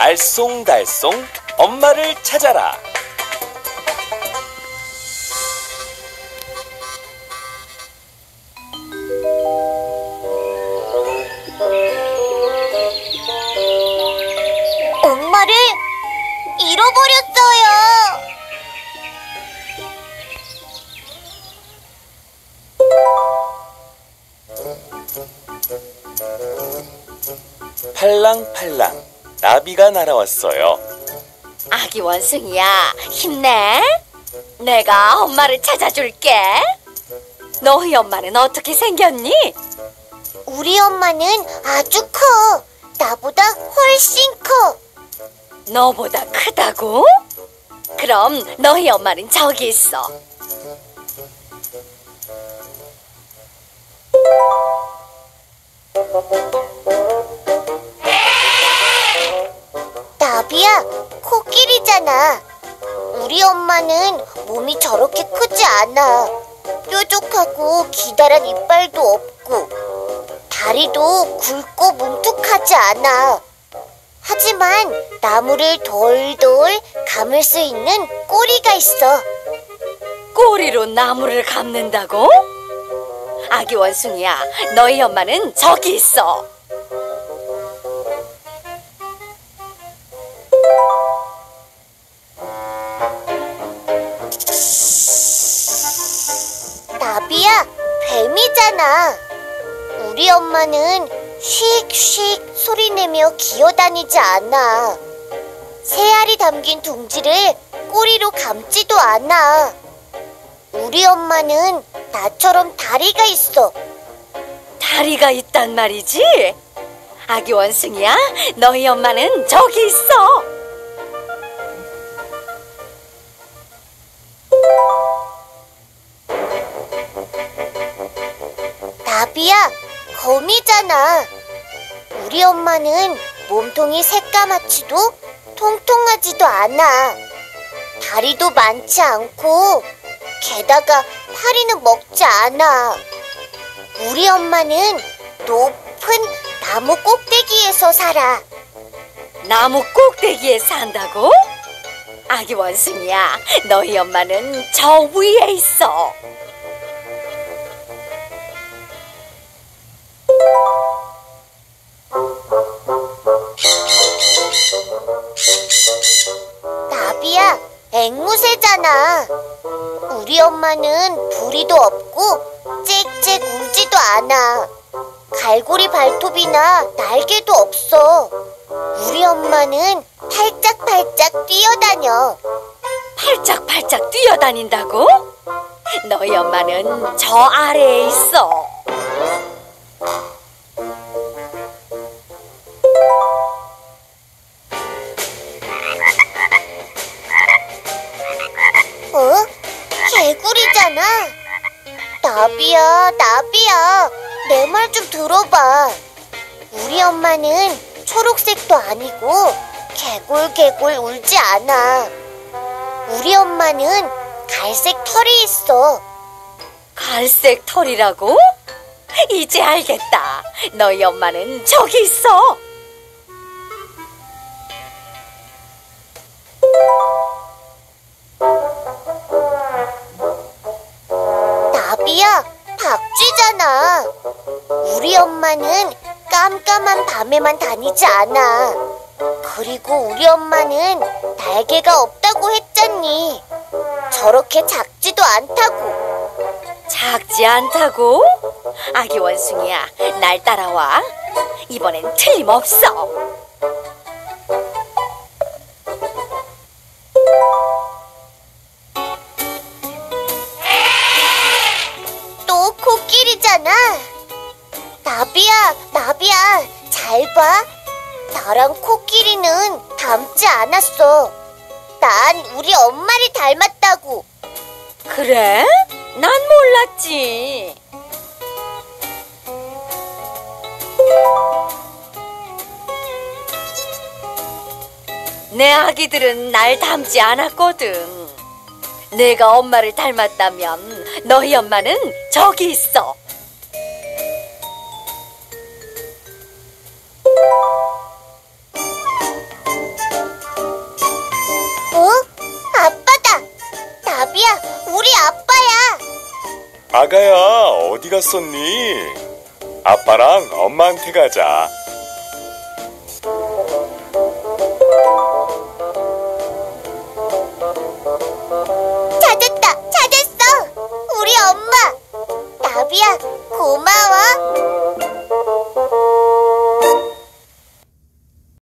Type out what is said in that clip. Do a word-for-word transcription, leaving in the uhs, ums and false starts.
알쏭달쏭 엄마를 찾아라. 엄마를 잃어버렸어요. 팔랑팔랑 나비가 날아왔어요. 아기 원숭이야, 힘내. 내가 엄마를 찾아줄게. 너희 엄마는 어떻게 생겼니? 우리 엄마는 아주 커. 나보다 훨씬 커. 너보다 크다고? 그럼 너희 엄마는 저기 있어. 나비야, 코끼리잖아. 우리 엄마는 몸이 저렇게 크지 않아. 뾰족하고 기다란 이빨도 없고 다리도 굵고 뭉툭하지 않아. 하지만 나무를 돌돌 감을 수 있는 꼬리가 있어. 꼬리로 나무를 감는다고? 아기 원숭이야, 너희 엄마는 저기 있어. 나비야, 뱀이잖아. 우리 엄마는 휙휙 소리내며 기어다니지 않아. 새알이 담긴 둥지를 꼬리로 감지도 않아. 우리 엄마는 나처럼 다리가 있어. 다리가 있단 말이지? 아기 원숭이야, 너희 엄마는 저기 있어. 나비야, 거미잖아. 우리 엄마는 몸통이 새까맣지도 통통하지도 않아. 다리도 많지 않고 게다가 파리는 먹지 않아. 우리 엄마는 높은 나무 꼭대기에서 살아. 나무 꼭대기에 산다고? 아기 원숭이야, 너희 엄마는 저 위에 있어. 나비야, 앵무새잖아. 우리 엄마는 부리도 없고 짹짹 울지도 않아. 갈고리 발톱이나 날개도 없어. 우리 엄마는 팔짝팔짝 뛰어다녀. 팔짝팔짝 뛰어다닌다고? 너희 엄마는 저 아래에 있어. 어? 개구리잖아. 나비야, 나비야, 내 말 좀 들어봐. 우리 엄마는 초록색도 아니고 개굴개굴 울지 않아. 우리 엄마는 갈색 털이 있어. 갈색 털이라고? 이제 알겠다. 너희 엄마는 저기 있어. 나비야, 박쥐잖아. 우리 엄마는 깜깜한 밤에만 다니지 않아. 그리고 우리 엄마는 날개가 없다고 했잖니. 저렇게 작지도 않다고. 작지 않다고? 아기 원숭이야, 날 따라와. 이번엔 틀림없어. 또 코끼리잖아. 나비야, 나비야, 잘 봐. 나랑 코끼리는 닮지 않았어. 난 우리 엄마를 닮았다고. 그래? 난 몰랐지. 내 아기들은 날 닮지 않았거든. 내가 엄마를 닮았다면 너희 엄마는 저기 있어. 아가야, 어디 갔었니? 아빠랑 엄마한테 가자.